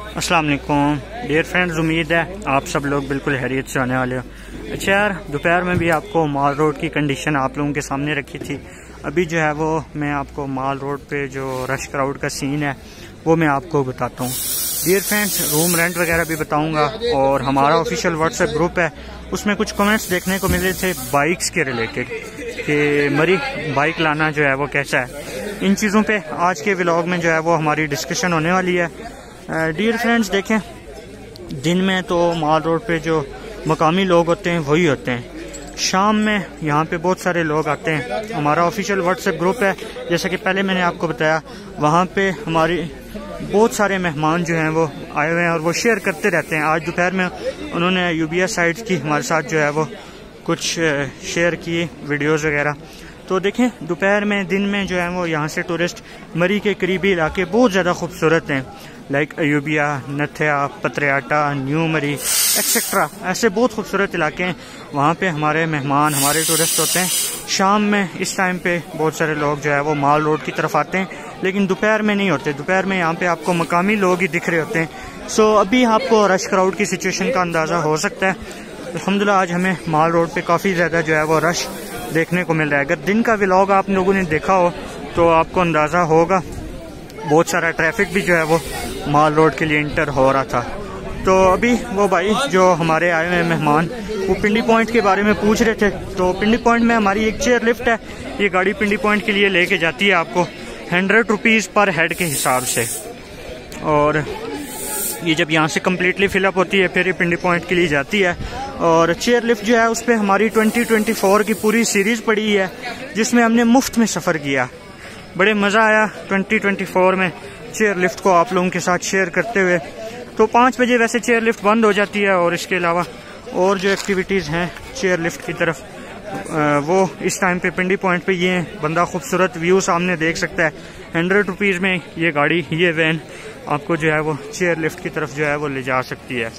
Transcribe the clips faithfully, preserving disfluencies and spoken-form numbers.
अस्सलाम वालेकुम dear friends, उम्मीद है आप सब लोग बिल्कुल हैरियत से आने वाले हो। अच्छा यार, दोपहर में भी आपको माल रोड की कंडीशन आप लोगों के सामने रखी थी। अभी जो है वो मैं आपको माल रोड पे जो रश क्राउड का सीन है वो मैं आपको बताता हूँ। डियर फ्रेंड्स, रूम रेंट वगैरह भी बताऊँगा और हमारा ऑफिशियल व्हाट्सएप ग्रुप है, उसमें कुछ कमेंट्स देखने को मिले थे बाइक्स के रिलेटेड कि मरी बाइक लाना जो है वो कैसा है। इन चीज़ों पे आज के व्लॉग में जो है वो हमारी डिस्कशन होने वाली है। डियर फ्रेंड्स, देखें दिन में तो माल रोड पे जो मकामी लोग होते हैं वही होते हैं, शाम में यहाँ पे बहुत सारे लोग आते हैं। हमारा ऑफिशियल व्हाट्सएप ग्रुप है, जैसा कि पहले मैंने आपको बताया, वहाँ पे हमारी बहुत सारे मेहमान जो हैं वो आए हुए हैं और वो शेयर करते रहते हैं। आज दोपहर में उन्होंने यूबिया साइट की हमारे साथ जो है वो कुछ शेयर किए वीडियोज़ वगैरह। तो देखें दोपहर में दिन में जो है वो यहाँ से टूरिस्ट मरी के करीबी इलाके बहुत ज़्यादा खूबसूरत हैं, लाइक अयूबिया, नथिया, पतरियाटा, न्यू मरी एक्सेट्रा, ऐसे बहुत खूबसूरत इलाके हैं। वहाँ पे हमारे मेहमान हमारे टूरिस्ट होते हैं। शाम में इस टाइम पे बहुत सारे लोग जो है वो माल रोड की तरफ आते हैं, लेकिन दोपहर में नहीं होते। दोपहर में यहाँ पे आपको मकामी लोग ही दिख रहे होते हैं। सो अभी आपको रश क्राउड की सिचुएशन का अंदाज़ा हो सकता है। अल्हम्दुलिल्लाह आज हमें माल रोड पे काफ़ी ज़्यादा जो है वो रश देखने को मिल रहा है। अगर दिन का व्लॉग आप लोगों ने देखा हो तो आपको अंदाज़ा होगा बहुत सारा ट्रैफिक भी जो है वो माल रोड के लिए इंटर हो रहा था। तो अभी वो भाई जो हमारे आए हुए मेहमान वो पिंडी पॉइंट के बारे में पूछ रहे थे। तो पिंडी पॉइंट में हमारी एक चेयर लिफ्ट है, ये गाड़ी पिंडी पॉइंट के लिए लेके जाती है आपको हंड्रेड रुपीज़ पर हेड के हिसाब से, और ये जब यहाँ से कम्प्लीटली फिलअप होती है फिर ये पिंडी पॉइंट के लिए जाती है। और चेयर लिफ्ट जो है उस पर हमारी ट्वेंटी ट्वेंटी फोर की पूरी सीरीज़ पड़ी है, जिसमें हमने मुफ्त में सफ़र किया। बड़े मज़ा आया ट्वेंटी ट्वेंटी फोर में चेयर लिफ्ट को आप लोगों के साथ शेयर करते हुए। तो पाँच बजे वैसे चेयर लिफ्ट बंद हो जाती है, और इसके अलावा और जो एक्टिविटीज़ हैं चेयर लिफ्ट की तरफ वो इस टाइम पे पिंडी पॉइंट पे ये बंदा खूबसूरत व्यू सामने देख सकता है। हंड्रेड रुपीज़ में ये गाड़ी ये वैन आपको जो है वो चेयर लिफ्ट की तरफ जो है वो ले जा सकती है।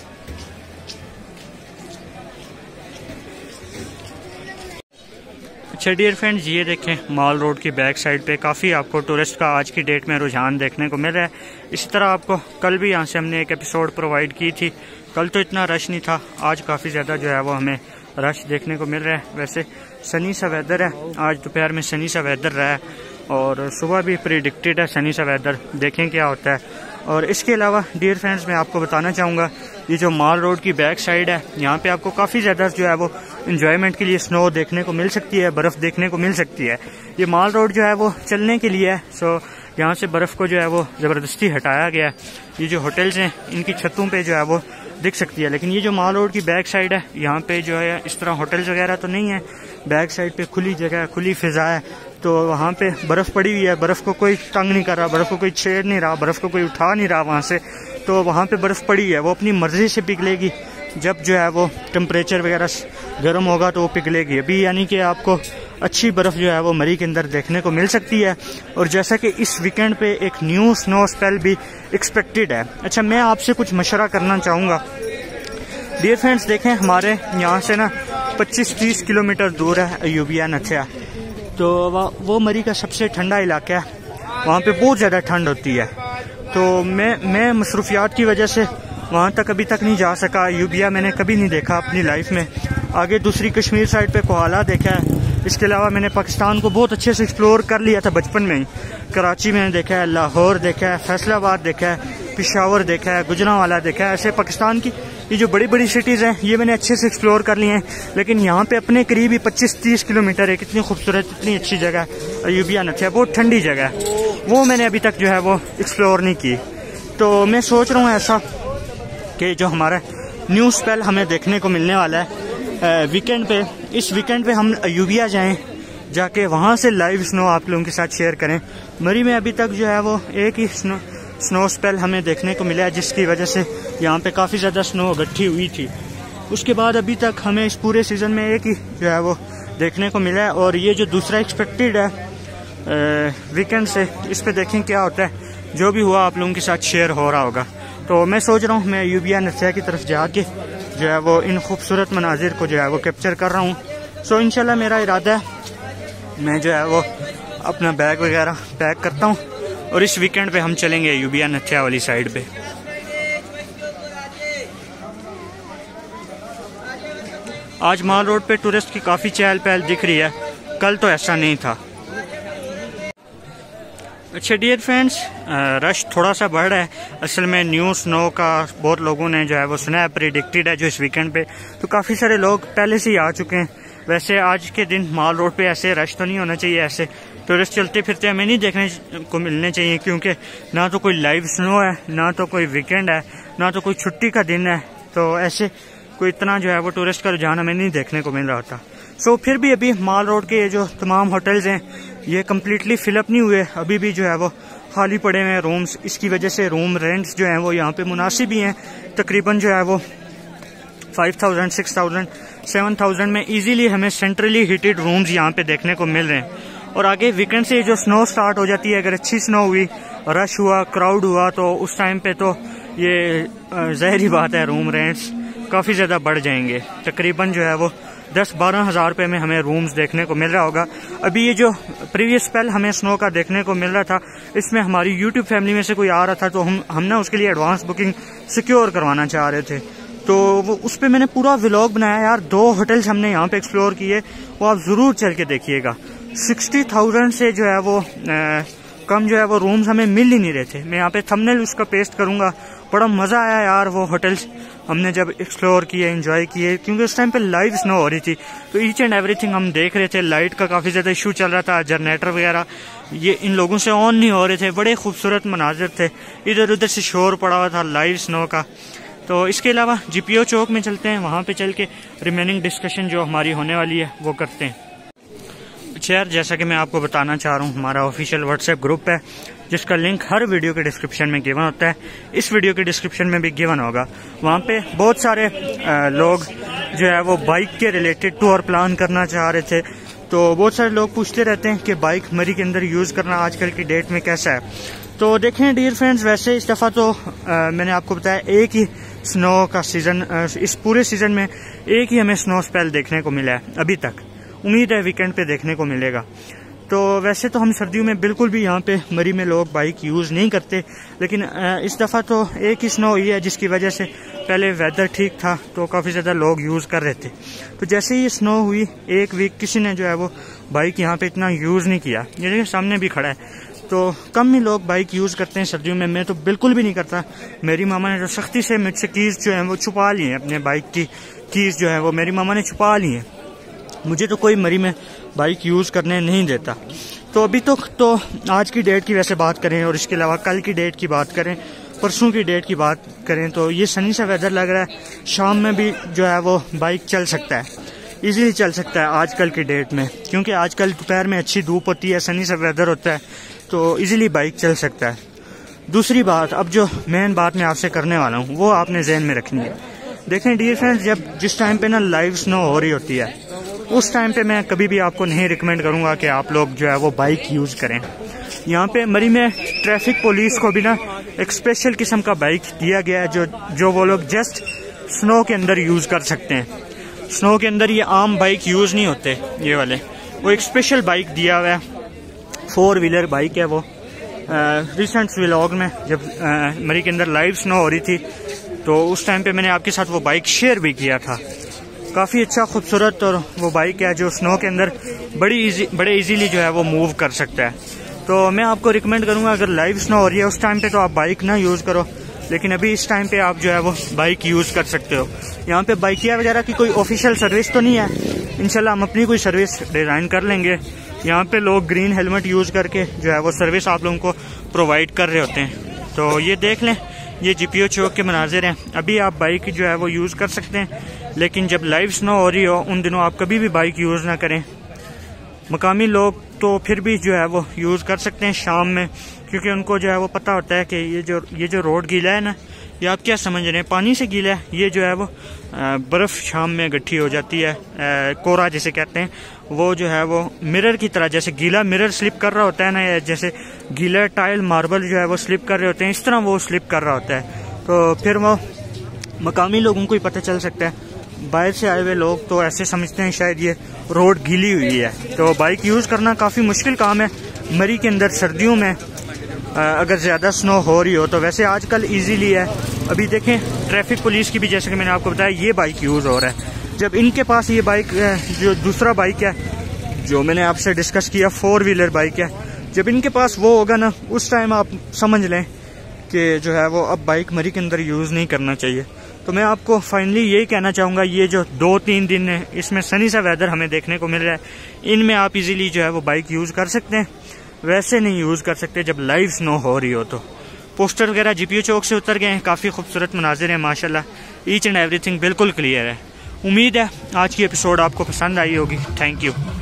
अच्छा डियर फ्रेंड्स, ये देखें माल रोड की बैक साइड पे काफ़ी आपको टूरिस्ट का आज की डेट में रुझान देखने को मिल रहा है। इसी तरह आपको कल भी यहाँ से हमने एक एपिसोड प्रोवाइड की थी। कल तो इतना रश नहीं था, आज काफ़ी ज़्यादा जो है वो हमें रश देखने को मिल रहा है। वैसे सनी सा वेदर है, आज दोपहर में सनी सा वेदर रहा है और सुबह भी प्रिडिक्टेड है सनी सा वेदर, देखें क्या होता है। और इसके अलावा डियर फ्रेंड्स मैं आपको बताना चाहूँगा, ये जो माल रोड की बैक साइड है यहाँ पे आपको काफ़ी ज़्यादा जो है वो एंजॉयमेंट के लिए स्नो देखने को मिल सकती है, बर्फ़ देखने को मिल सकती है। ये माल रोड जो है वो चलने के लिए है, सो यहाँ से बर्फ़ को जो है वो ज़बरदस्ती हटाया गया है। ये जो होटल्स हैं इनकी छतों पे जो है वो दिख सकती है, लेकिन ये जो माल रोड की बैक साइड है यहाँ पे जो है इस तरह होटल्स वगैरह तो नहीं है। बैक साइड पे खुली जगह, खुली फिजा है, तो वहाँ पे बर्फ़ पड़ी हुई है। बर्फ़ को कोई तंग नहीं कर रहा, बर्फ़ को कोई छेड़ नहीं रहा, बर्फ़ को कोई उठा नहीं रहा वहाँ से। तो वहाँ पे बर्फ़ पड़ी है, वो अपनी मर्ज़ी से पिघलेगी। जब जो है वो टेम्परेचर वगैरह गर्म होगा तो वो पिघलेगी। अभी यानी कि आपको अच्छी बर्फ़ जो है वो मरी के अंदर देखने को मिल सकती है। और जैसा कि इस वीकेंड पे एक न्यू स्नो स्पेल भी एक्सपेक्टेड है। अच्छा, मैं आपसे कुछ मशवरा करना चाहूँगा। डियर फ्रेंड्स, देखें हमारे यहाँ से ना पच्चीस तीस किलोमीटर दूर है अयूबिया नथिया, तो वो मरी का सबसे ठंडा इलाका है, वहाँ पे बहुत ज़्यादा ठंड होती है। तो मैं मैं मसरूफियात की वजह से वहाँ तक अभी तक नहीं जा सका। अयूबिया मैंने कभी नहीं देखा अपनी लाइफ में। आगे दूसरी कश्मीर साइड पे कोहाला देखा है, इसके अलावा मैंने पाकिस्तान को बहुत अच्छे से एक्सप्लोर कर लिया था बचपन में ही। कराची मैंने देखा है, लाहौर देखा है, फैसलाबाद देखा है, पिशावर देखा है, गुजरांवाला देखा है। ऐसे पाकिस्तान की ये जो बड़ी बड़ी सिटीज़ हैं ये मैंने अच्छे से एक्सप्लोर कर लिए हैं। लेकिन यहाँ पे अपने करीब ही पच्चीस तीस किलोमीटर है, कितनी खूबसूरत इतनी अच्छी जगह अयूबिया नथिया, बहुत ठंडी जगह है, वो मैंने अभी तक जो है वो एक्सप्लोर नहीं की। तो मैं सोच रहा हूँ ऐसा कि जो हमारा न्यू स्पेल हमें देखने को मिलने वाला है वीकेंड पे, इस वीकेंड पे हम अयूबिया जाएं, जाके वहाँ से लाइव स्नो आप लोगों के साथ शेयर करें। मरी में अभी तक जो है वो एक ही स्नो स्नो स्पेल हमें देखने को मिला है, जिसकी वजह से यहाँ पे काफ़ी ज़्यादा स्नो इकट्ठी हुई थी। उसके बाद अभी तक हमें इस पूरे सीज़न में एक ही जो है वो देखने को मिला है। और ये जो दूसरा एक्सपेक्टेड है वीकेंड से, इस पे देखें क्या होता है। जो भी हुआ आप लोगों के साथ शेयर हो रहा होगा। तो मैं सोच रहा हूँ मैं अयूबिया नथिया की तरफ जाके जो है वो इन खूबसूरत मनाजिर को जो है वो कैप्चर कर रहा हूँ। सो इंशाल्लाह मेरा इरादा है मैं जो है वो अपना बैग वगैरह पैक करता हूँ और इस वीकेंड पे हम चलेंगे अयूबिया नथिया वाली साइड पे। आज माल रोड पे टूरिस्ट की काफ़ी चहल पहल दिख रही है, कल तो ऐसा नहीं था। अच्छा डियर फ्रेंड्स, रश थोड़ा सा बढ़ रहा है। असल में न्यू स्नो का बहुत लोगों ने जो है वो सुना है, प्रिडिक्टेड है जो इस वीकेंड पे, तो काफ़ी सारे लोग पहले से ही आ चुके हैं। वैसे आज के दिन माल रोड पे ऐसे रश तो नहीं होना चाहिए, ऐसे टूरिस्ट चलते फिरते हमें नहीं देखने को मिलने चाहिए, क्योंकि ना तो कोई लाइव स्नो है, ना तो कोई वीकेंड है, ना तो कोई छुट्टी का दिन है, तो ऐसे कोई इतना जो है वो टूरिस्ट का रुझान हमें नहीं देखने को मिल रहा था। सो फिर भी अभी माल रोड के जो तमाम होटल्स हैं ये कम्प्लीटली फिलअप नहीं हुए, अभी भी जो है वो खाली पड़े हुए हैं रूम्स। इसकी वजह से रूम रेंट्स जो हैं वो यहाँ पे मुनासिब ही हैं, तकरीबन जो है वो five thousand six thousand seven thousand में इजीली हमें सेंट्रली हीटेड रूम्स यहाँ पे देखने को मिल रहे हैं। और आगे वीकेंड से जो स्नो स्टार्ट हो जाती है, अगर अच्छी स्नो हुई, रश हुआ, क्राउड हुआ, तो उस टाइम पे तो ये ज़ाहिर ही बात है रूम रेंट्स काफ़ी ज़्यादा बढ़ जाएंगे। तकरीबन जो है वो दस बारह हज़ार रुपये में हमें रूम्स देखने को मिल रहा होगा। अभी ये जो प्रीवियस स्पेल हमें स्नो का देखने को मिल रहा था, इसमें हमारी यूट्यूब फैमिली में से कोई आ रहा था, तो हम हमने उसके लिए एडवांस बुकिंग सिक्योर करवाना चाह रहे थे, तो वो उस पर मैंने पूरा व्लॉग बनाया यार। दो होटल्स हमने यहाँ पे एक्सप्लोर किए, वो आप ज़रूर चल के देखिएगा। सिक्सटी थाउजेंड से जो है वो आ, कम जो है वो रूम्स हमें मिल ही नहीं रहे थे। मैं यहाँ पे थंबनेल उसका पेस्ट करूँगा। बड़ा मज़ा आया यार वो होटल्स हमने जब एक्सप्लोर किए, एंजॉय किए, क्योंकि उस टाइम पे लाइव स्नो हो रही थी, तो ईच एंड एवरीथिंग हम देख रहे थे। लाइट का काफ़ी ज़्यादा इशू चल रहा था, जनरेटर वगैरह ये इन लोगों से ऑन नहीं हो रहे थे। बड़े खूबसूरत मनाजिर थे, इधर उधर से शोर पड़ा हुआ था लाइव स्नो का। तो इसके अलावा जीपीओ चौक में चलते हैं, वहाँ पे चल के रिमेनिंग डिस्कशन जो हमारी होने वाली है वो करते हैं। अच्छा यार, जैसा कि मैं आपको बताना चाह रहा हूँ, हमारा ऑफिशियल व्हाट्सएप ग्रुप है जिसका लिंक हर वीडियो के डिस्क्रिप्शन में गिवन होता है, इस वीडियो के डिस्क्रिप्शन में भी गिवन होगा। वहाँ पे बहुत सारे लोग जो है वो बाइक के रिलेटेड टूर प्लान करना चाह रहे थे, तो बहुत सारे लोग पूछते रहते हैं कि बाइक मरी के अंदर यूज़ करना आजकल की डेट में कैसा है। तो देखें डियर फ्रेंड्स, वैसे इस दफ़ा तो आ, मैंने आपको बताया एक ही स्नो का सीज़न, इस पूरे सीज़न में एक ही हमें स्नो स्पेल देखने को मिला है अभी तक। उम्मीद है वीकेंड पे देखने को मिलेगा। तो वैसे तो हम सर्दियों में बिल्कुल भी यहाँ पे मरी में लोग बाइक यूज़ नहीं करते, लेकिन इस दफ़ा तो एक ही स्नो हुई है, जिसकी वजह से पहले वेदर ठीक था तो काफ़ी ज़्यादा लोग यूज़ कर रहे थे। तो जैसे ही स्नो हुई एक वीक, किसी ने जो है वो बाइक यहाँ पे इतना यूज़ नहीं किया। ये देखिए सामने भी खड़ा है, तो कम ही लोग बाइक यूज़ करते हैं सर्दियों में। मैं तो बिल्कुल भी नहीं करता। मेरी मामा ने जो सख्ती से मुझसे कीज़ जो है वो छुपा ली हैं, अपने बाइक की कीज़ जो है वो मेरी मामा ने छुपा ली हैं। मुझे तो कोई मरी में बाइक यूज़ करने नहीं देता। तो अभी तो तो आज की डेट की वैसे बात करें, और इसके अलावा कल की डेट की बात करें, परसों की डेट की बात करें, तो ये सनी सा वेदर लग रहा है। शाम में भी जो है वो बाइक चल सकता है, इजीली चल सकता है आजकल की डेट में, क्योंकि आजकल दोपहर में अच्छी धूप होती है, सनी सा वेदर होता है, तो इजीली बाइक चल सकता है। दूसरी बात, अब जो मेन बात मैं आपसे करने वाला हूँ वो आपने जहन में रखनी है। देखें डियर फ्रेंड्स, जब जिस टाइम पे ना लाइव स्नो हो रही होती है, उस टाइम पे मैं कभी भी आपको नहीं रिकमेंड करूंगा कि आप लोग जो है वो बाइक यूज़ करें। यहाँ पे मरी में ट्रैफिक पुलिस को भी ना एक स्पेशल किस्म का बाइक दिया गया है, जो जो वो लोग जस्ट स्नो के अंदर यूज़ कर सकते हैं। स्नो के अंदर ये आम बाइक यूज़ नहीं होते ये वाले, वो एक स्पेशल बाइक दिया हुआ है, फोर व्हीलर बाइक है वो। रिसेंट व्लॉग में जब आ, मरी के अंदर लाइव स्नो हो रही थी, तो उस टाइम पे मैंने आपके साथ वो बाइक शेयर भी किया था। काफ़ी अच्छा खूबसूरत और वो बाइक है जो स्नो के अंदर बड़ी इजी बड़े इजीली जो है वो मूव कर सकता है। तो मैं आपको रिकमेंड करूंगा, अगर लाइव स्नो हो रही है उस टाइम पे तो आप बाइक ना यूज़ करो, लेकिन अभी इस टाइम पे आप जो है वो बाइक यूज़ कर सकते हो। यहाँ पे बाइकिया वगैरह की कोई ऑफिशियल सर्विस तो नहीं है, इंशाल्लाह हम अपनी कोई सर्विस डिज़ाइन कर लेंगे। यहाँ पे लोग ग्रीन हेलमेट यूज़ करके जो है वो सर्विस आप लोगों को प्रोवाइड कर रहे होते हैं। तो ये देख लें, ये जीपीओ चौक के मनाजिर हैं। अभी आप बाइक जो है वो यूज़ कर सकते हैं, लेकिन जब लाइव स्नो हो रही हो उन दिनों आप कभी भी बाइक यूज़ ना करें। मकामी लोग तो फिर भी जो है वो यूज़ कर सकते हैं शाम में, क्योंकि उनको जो है वो पता होता है कि ये जो ये जो रोड गीला है ना, ये आप क्या समझ रहे हैं, पानी से गीला है। ये जो है वो बर्फ़ शाम में गट्ठी हो जाती है, कोरा जिसे कहते हैं, वो जो है वो मिरर की तरह, जैसे गीला मिरर स्लिप कर रहा होता है ना, या जैसे गीला टाइल मार्बल जो है वो स्लिप कर रहे होते हैं, इस तरह वो स्लिप कर रहा होता है। तो फिर वो मकामी लोगों को ही पता चल सकता है। बाहर से आए हुए लोग तो ऐसे समझते हैं शायद ये रोड गीली हुई है। तो बाइक यूज़ करना काफ़ी मुश्किल काम है मरी के अंदर सर्दियों में, अगर ज़्यादा स्नो हो रही हो तो। वैसे आजकल इजीली है। अभी देखें ट्रैफिक पुलिस की भी, जैसे कि मैंने आपको बताया, ये बाइक यूज़ हो रहा है। जब इनके पास ये बाइक जो दूसरा बाइक है जो मैंने आपसे डिस्कस किया फोर व्हीलर बाइक है, जब इनके पास वो होगा ना उस टाइम आप समझ लें कि जो है वो अब बाइक मरी के अंदर यूज़ नहीं करना चाहिए। तो मैं आपको फाइनली यही कहना चाहूँगा, ये जो दो तीन दिन है इसमें सनी सा वेदर हमें देखने को मिल रहा है, इनमें आप इजीली जो है वो बाइक यूज़ कर सकते हैं। वैसे नहीं यूज़ कर सकते जब लाइव स्नो हो रही हो। तो पोस्टर वगैरह जीपीयू चौक से उतर गए हैं, काफ़ी खूबसूरत मनाजिर हैं माशाल्लाह, ईच एंड एवरीथिंग बिल्कुल क्लियर है। उम्मीद है आज की एपिसोड आपको पसंद आई होगी। Thank you.